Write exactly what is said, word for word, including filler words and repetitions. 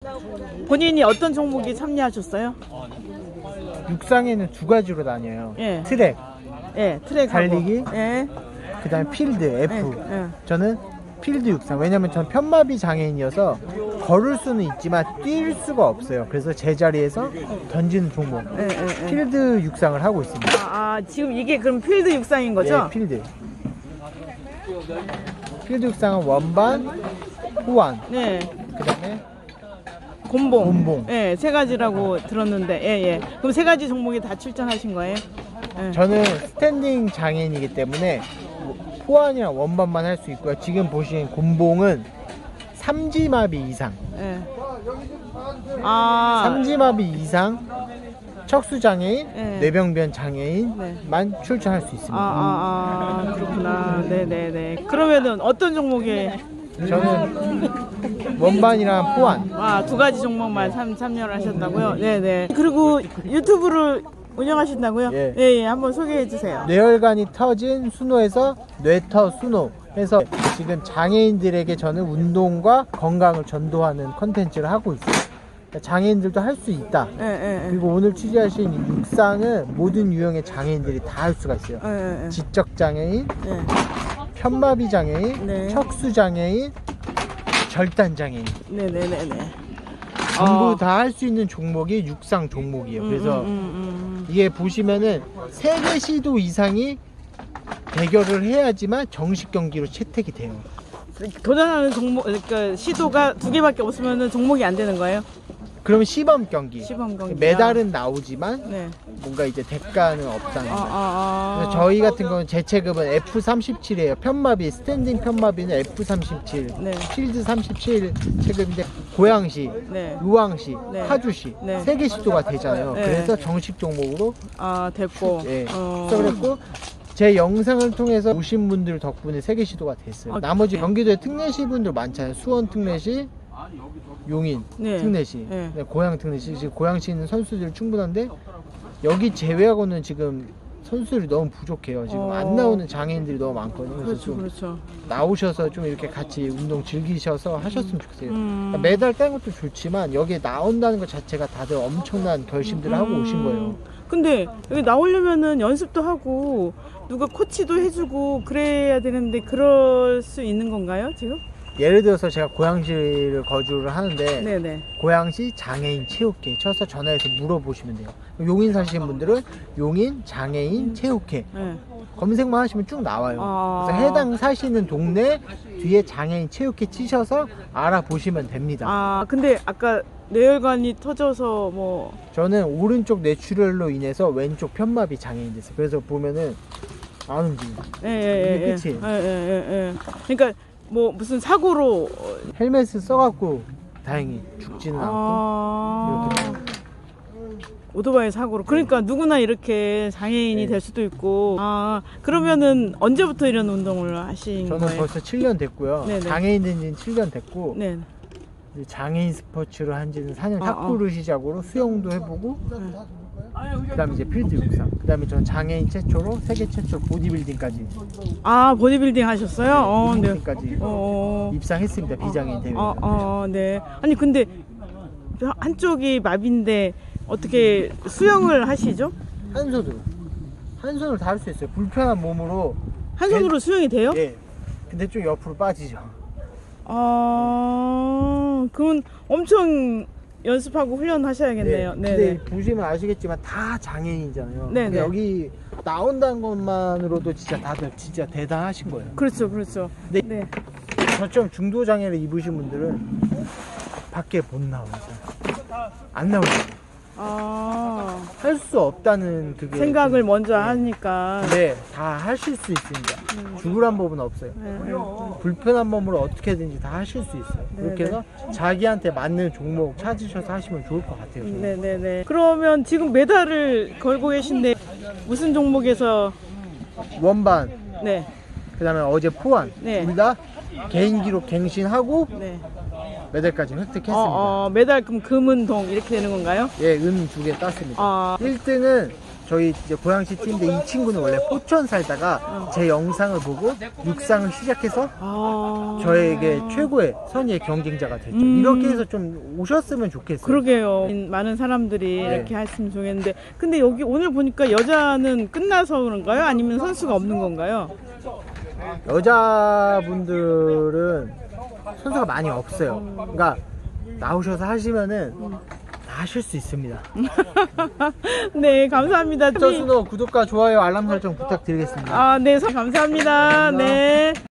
본인이 어떤 종목에 참여하셨어요? 육상에는 두 가지로 나뉘어요. 예. 트랙, 예, 트랙 달리기, 예. 그 다음에 필드, F. 예, 예. 저는 필드 육상. 왜냐면 전 편마비 장애인이어서 걸을 수는 있지만 뛸 수가 없어요. 그래서 제자리에서 던지는 종목, 예, 예, 예. 필드 육상을 하고 있습니다. 아, 아, 지금 이게 그럼 필드 육상인 거죠? 예, 필드. 필드 육상은 원반, 호환, 네. 그 다음에 곤봉. 곤봉. 예, 세 가지라고 들었는데, 예, 예. 그럼 세 가지 종목에 다 출전하신 거예요? 예. 저는 스탠딩 장애인이기 때문에 호환이랑 원반만 할 수 있고요. 지금 보시는 곤봉은 삼지마비 이상, 예. 아. 삼지마비 이상 척수장애인, 네. 뇌병변 장애인만 네. 출전할 수 있습니다. 아, 아, 아, 그렇구나. 네네네. 그러면은 어떤 종목에? 저는 원반이랑 호환. 아, 두 가지 종목만 참, 참여를 하셨다고요? 네네. 그리고 유튜브를 운영하신다고요? 예. 예, 예. 한번 소개해 주세요. 뇌혈관이 터진 순호에서 뇌터 순호 해서 지금 장애인들에게 저는 운동과 건강을 전도하는 컨텐츠를 하고 있어요. 장애인들도 할 수 있다. 예, 예, 예. 그리고 오늘 취재하신 육상은 모든 유형의 장애인들이 다 할 수가 있어요. 예, 예, 예. 지적 장애인, 예. 편마비 장애인, 네. 척수 장애인, 절단 장애인 네네네네. 전부 어. 다 할 수 있는 종목이 육상 종목이에요. 음, 그래서 음, 음, 음. 이게 보시면은 세계 시도 이상이 대결을 해야지만 정식 경기로 채택이 돼요. 도전하는 종목, 그러니까 시도가 두 개밖에 없으면 종목이 안 되는 거예요? 그러면 시범 경기, 시범 경기. 메달은 나오지만 네. 뭔가 이제 대가는 없다는 아, 거예요. 아, 아. 그래서 저희 같은 경우는 제 체급은 에프 삼십칠이에요. 편마비, 스탠딩 편마비는 에프 삼십칠, 네. 필드 삼십칠 체급인데 고양시, 네. 요항시, 네. 파주시 네. 세 개 시도가 되잖아요. 네. 그래서 정식 종목으로 아, 됐고. 예, 어. 출석을 했고 제 영상을 통해서 오신 분들 덕분에 세 개 시도가 됐어요. 아, 나머지 네. 경기도에 특례시 분들 많잖아요. 수원 특례시, 용인 네. 특례시, 네. 네, 고양 특례시. 지금 고양시 있는 선수들 충분한데 여기 제외하고는 지금 선수들이 너무 부족해요. 지금 어. 안 나오는 장애인들이 너무 많거든요. 그래서 그렇죠, 좀 그렇죠. 나오셔서 좀 이렇게 같이 운동 즐기셔서 하셨으면 좋겠어요. 음. 그러니까 메달 따는 것도 좋지만 여기에 나온다는 것 자체가 다들 엄청난 결심들을 하고 오신 거예요. 근데 여기 나오려면은 연습도 하고 누가 코치도 해주고 그래야 되는데 그럴 수 있는 건가요, 지금? 예를 들어서 제가 고양시를 거주를 하는데 네네. 고양시 장애인 체육회 쳐서 전화해서 물어보시면 돼요. 용인 사시는 분들은 용인 장애인 체육회 네. 검색만 하시면 쭉 나와요. 아. 그래서 해당 사시는 동네 뒤에 장애인 체육회 치셔서 알아보시면 됩니다. 아, 근데 아까 뇌혈관이 터져서 뭐. 저는 오른쪽 뇌출혈로 인해서 왼쪽 편마비 장애인 됐어요. 그래서 보면은 안 움직여요. 예, 예, 예. 이게 끝이에요. 예, 예, 예, 예. 그러니까 뭐 무슨 사고로. 헬멧을 써갖고 다행히 죽지는 않고 아. 이렇게. 오토바이 사고로. 그러니까 누구나 이렇게 장애인이 네. 될 수도 있고. 아, 그러면은 언제부터 이런 운동을 하신 저는 거예요? 벌써 칠 년 됐고요. 네네. 장애인 된 지는 칠 년 됐고 네. 이제 장애인 스포츠를 한 지는 사 년. 아, 탁구를 시작으로 수영도 해보고 네. 그 다음에 이제 필드 육상, 그 다음에 전 장애인 최초로 세계 최초 보디빌딩까지 아, 보디빌딩 하셨어요? 어, 네. 보디빌딩까지 어, 입상했습니다. 비장애인 대회. 어, 어, 네. 아니 근데 한쪽이 마비인데 어떻게 수영을 하시죠? 한 손으로 한 손으로 다 할 수 있어요. 불편한 몸으로 한 손으로 수영이 돼요? 예. 근데 좀 옆으로 빠지죠. 아, 그건 엄청 연습하고 훈련하셔야겠네요. 네. 근데 네. 보시면 아시겠지만 다 장애인이잖아요. 네, 근데 네. 여기 나온다는 것만으로도 진짜 다들 진짜 대단하신 거예요. 그렇죠, 그렇죠. 네. 네. 저처럼 중도 장애를 입으신 분들은 밖에 못 나오죠. 안 나오죠. 아, 할 수 없다는 그게 생각을 좀- 먼저 네. 하니까. 네, 다 하실 수 있습니다. 죽으란 법은 없어요. 네, 네. 불편한 몸으로 어떻게든지 다 하실 수 있어요. 네, 그렇게 네. 해서 자기한테 맞는 종목 찾으셔서 하시면 좋을 것 같아요. 저는. 네네네. 그러면 지금 메달을 걸고 계신데 무슨 종목에서? 원반, 네, 그 다음에 어제 포환, 네. 둘 다 개인 기록 갱신하고 네. 메달까지 획득했습니다. 어, 어, 메달 그럼 금은 동 이렇게 되는 건가요? 예, 은 두 개 땄습니다. 아, 일 등은 저희 이제 고양시 팀인데 이 친구는 원래 포천 살다가 어. 제 영상을 보고 육상을 시작해서 아. 저에게 최고의 선의의 경쟁자가 됐죠. 음. 이렇게 해서 좀 오셨으면 좋겠어요. 그러게요. 많은 사람들이 네. 이렇게 했으면 좋겠는데, 근데 여기 오늘 보니까 여자는 끝나서 그런가요? 아니면 선수가 없는 건가요? 여자분들은 선수가 많이 없어요. 그러니까 나오셔서 하시면은 다 하실 수 있습니다. 네, 감사합니다. 저수노 구독과 좋아요 알람 설정 부탁드리겠습니다. 아, 네, 감사합니다. 네.